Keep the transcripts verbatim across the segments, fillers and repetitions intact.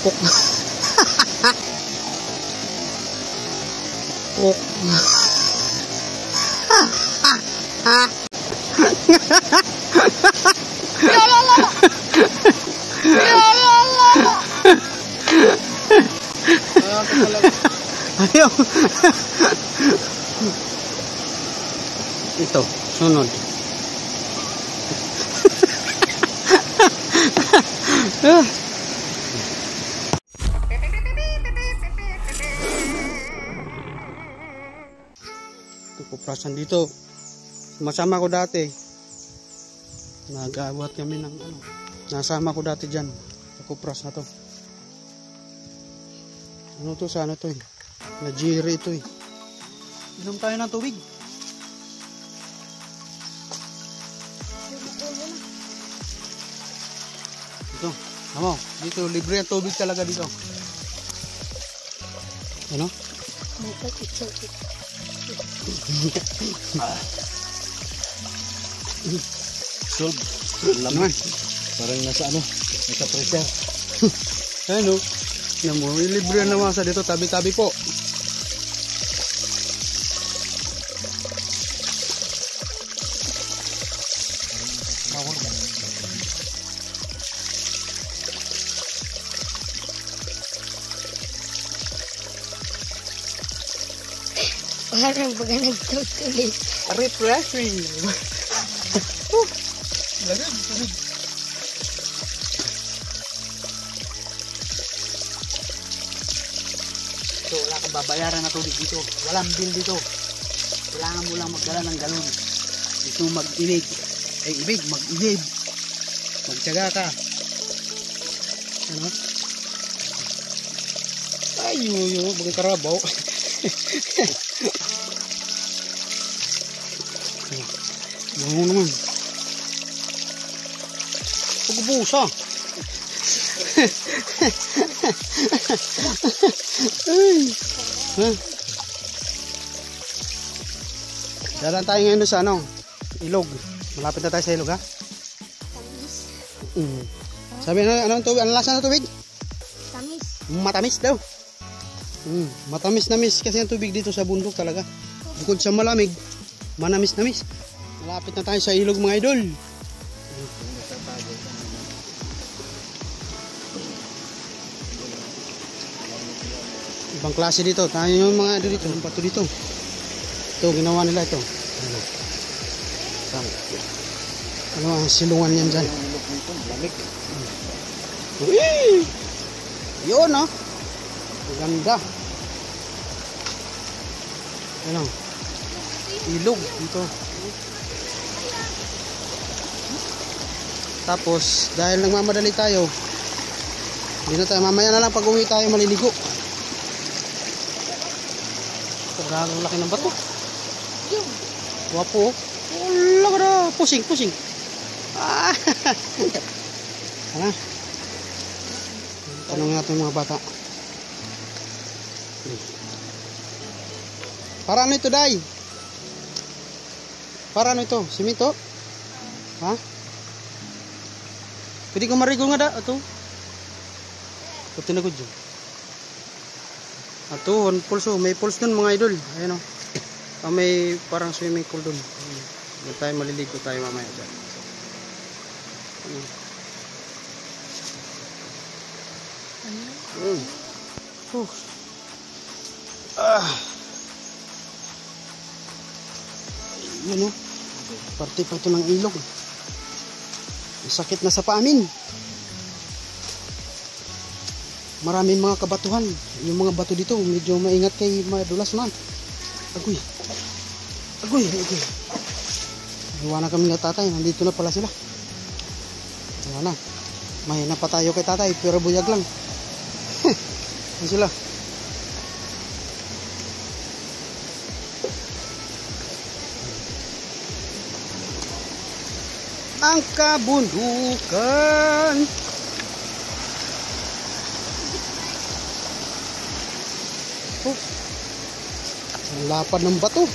Kuk. Kuk. Ya Allah. Ya Allah. Ayaw. Ito, sunod. Ito, kuprasan dito. Masama ko dati. Nag-aawat kami ng ano. Nasama ko dati dyan. Sa kupras na to. Ano to? Sana to eh. Najiri ito eh. Inom tayo ng tubig. Ito. Ano? Dito. Libre ang tubig talaga dito. Ano? Solve. Laman. Parang nasa ano? Nasa pressure. Ano? Yan mo. Libre na masa dito. Tabi-tabi po. Parang baga nagtutulis. Refreshing. Lagay, tubig. So, wala kang babayaran na tubig dito. Walang bill dito. Kailangan mo lang magdala ng galon. Dito mag-inig. Ay, ibig, mag-ibig. Magtyaga ka. Ano? Ay, yuyo, bagay karabaw. Bango naman. Pagbusa. Dalan tayo ngayon sa ano? Ilog. Malapit na tayo sa ilog ha? Tamis. Mm. Sabi na, anong tubig? Anong lasa ng tubig? Tamis. Matamis daw. Mm. Matamis-namis kasi ang tubig dito sa bundok talaga. Bukod sa malamig, manamis-namis. Malapit na tayo sa ilog mga idol. Ibang klase dito. Tayo yung mga idol dito. Ang bato dito. Ito, ginawa nila ito. Ano? Ano ang silungan yan dyan? Uy! Yun oh. Ganda. Ano? Ilog dito. Tapos dahil nagmamadali tayo, hindi na tayo, mamaya na lang pag uwi tayo maliligo. Sobrang laki ng bato. Wapo. Wala ka na. Pusing, pusing. Ah. Ano? Tanong natin mga bata. Para ano ito, Day? Para ano ito? Simento? Ha? Pwede ko marigo nga da? Ito? Ito tinagod dyan. Ito, one pulse. May pulse dun mga idol. Ayan o. Ah, may parang swimming pool dun. Doon tayo maliligo tayo mamaya dyan. Mm. Uh. Ah. Yun o. Parte pa ito ng ilog. Sakit na sa paamin. Maraming mga kabatuhan. Yung mga bato dito, medyo maingat kay madulas na. Agoy. Agoy, agoy. Iwanan kami ng tatay. Nandito na pala sila. Wala na. Mahina pa tayo kay tatay, pero buyag lang. Yan sila. Ang kabundukan. Oh, ang lapad ng bato.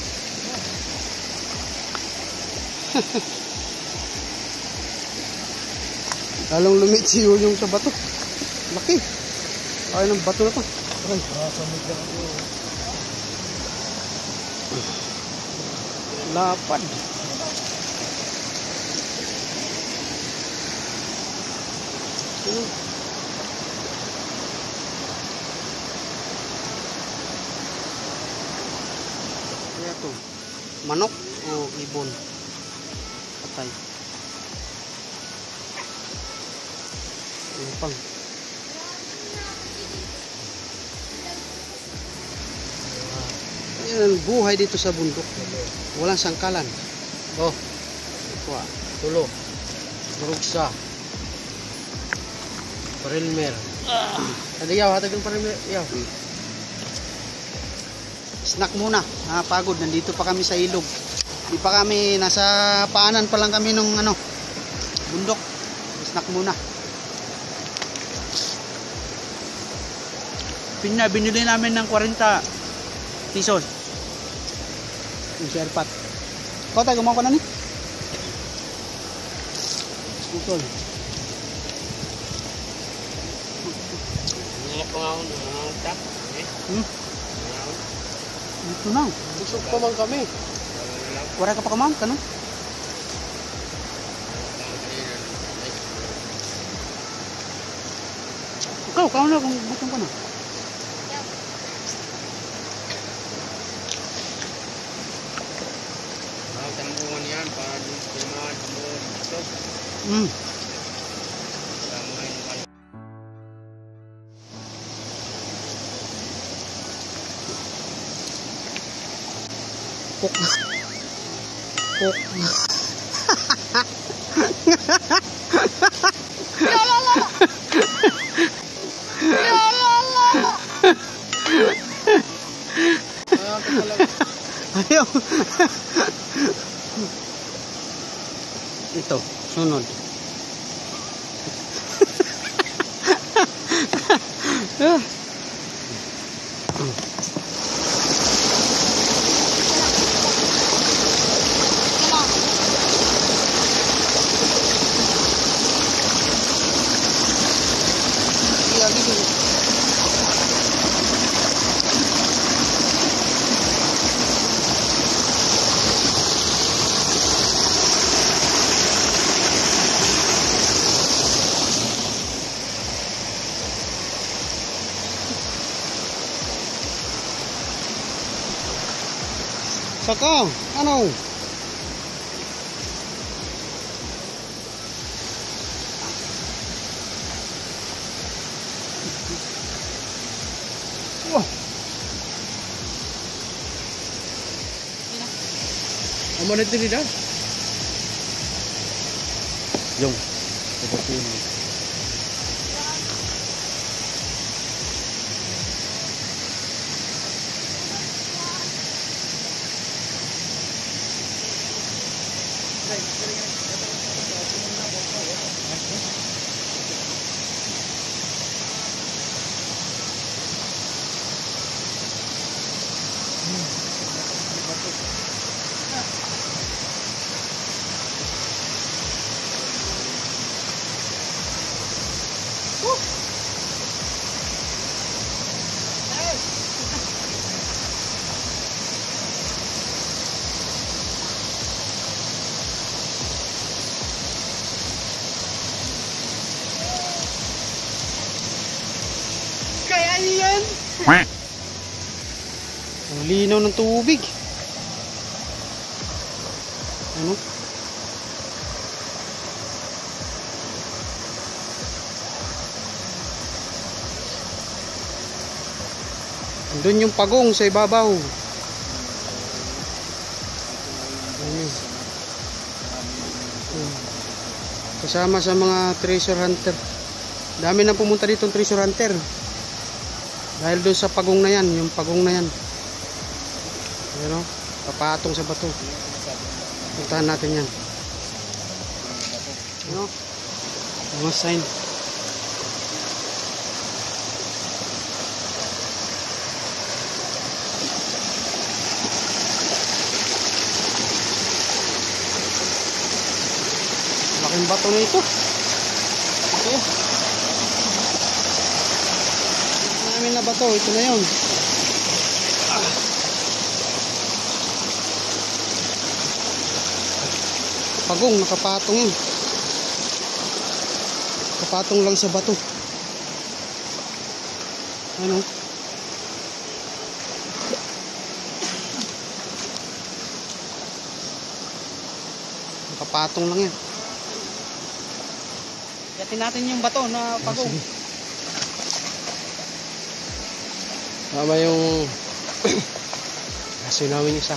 Lalong lumitsiyo yung sa bato. Laki. Ay, ng bato na to. Aray. Lapad. Ano? Kaya to. Manok o ibon? Patay. Ano pang? Yan ang buhay dito sa bundok. Walang sangkalan. Oh. Kuha. Tulo. Marugsa. Parilmer. Ada yaw, hatag ng parilmer. Yaw. Snack muna. Nakapagod. Nandito pa kami sa ilog. Di pa kami, nasa paanan pa lang kami nung ano, bundok. Snack muna. Pinya, binili namin ng forty pesos. Yung share pot. Kau tayo, gumawa ko na ni? Skutol. Ini pengaun ng tap. Hmm? Ito na. Busog pa man kami. Wala ka pa kamang? Kano? Ikaw, kau na kung bukong ka na. Tanggungan yan para di kailangan mo busog. Hmm. Pok. Pok. Ya la la. Ya la la. Ayaw. Ito, sunod. Ah. Saka, ano? Wah. Amo na dito dah. Yung. Seperti ini. Kaya yan. Ang linaw ng tubig. Ano? Doon yung pagong sa ibabaw. Ayun. Kasama sa mga treasure hunter. Dami na pumunta dito ng treasure hunter. Dahil doon sa pagong na yan, yung pagong na yan. Ayun o, papatong sa bato. Puntahan natin yan. Ayun o, mga sign. Laking bato na ito. Okay. namin na bato, ito na yun. Ah. Pagong, nakapatong yun. Nakapatong lang sa bato. Ano? Nakapatong lang yan. Yatin natin yung bato na pagong. Tama yung kaso namin isa.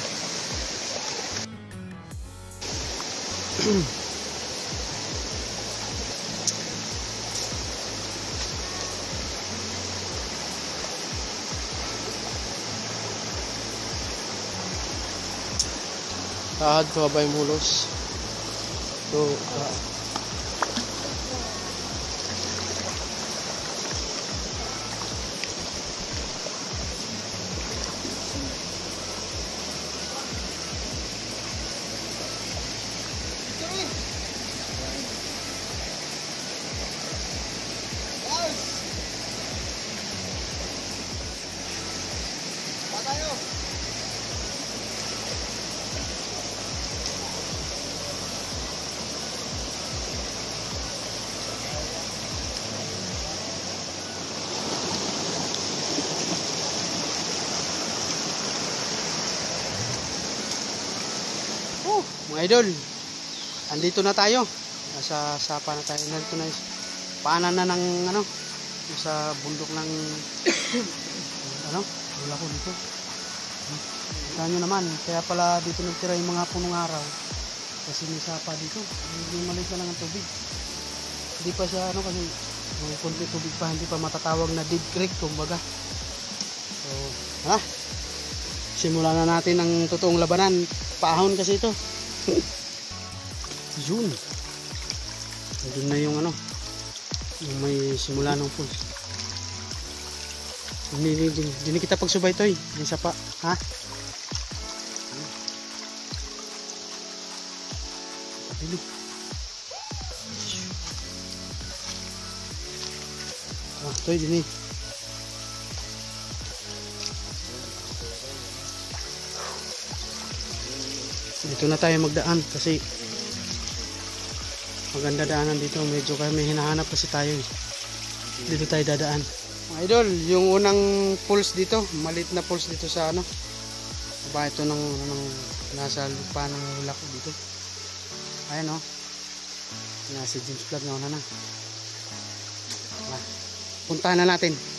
Tahad ko ba yung mulos? So, uh, mga idol, andito na tayo. Nasa sapa na tayo. Nandito na paanan na ng ano, sa bundok ng ano, wala ko dito. Kita nyo naman, kaya pala dito nagtira yung mga punong araw. Kasi may sapa dito. Yung maliit na lang ang tubig. Hindi pa siya ano, kasi may konti tubig pa, hindi pa matatawag na dead creek kumbaga. So, ha? Simulan na natin ang totoong labanan. Paahon kasi ito. Yun. Doon na yung ano, yung may simula ng pulse. Hindi, hindi, hindi kita pagsubay to eh. Yung sapa, ha? Pabili. Ah, to eh, din eh. Dito na tayo magdaan kasi maganda daanan dito. Medyo kami hinahanap kasi tayo eh. Dito tayo dadaan. Mga idol, yung unang pulse dito, maliit na pulse dito sa ano, ba ito ng, ng nasa lupa ng hulak dito. Ayan o, na si James Vlog na una na. Ah, puntahan na natin.